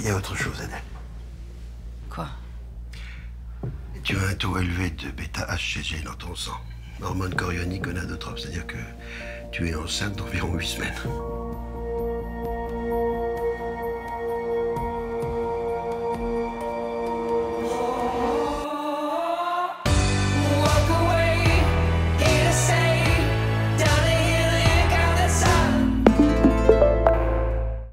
Il y a autre chose, Adèle. Quoi? Tu as un taux élevé de bêta-HCG dans ton sang. Hormone chorionique gonadotrophe, c'est-à-dire que tu es enceinte d'environ 8 semaines.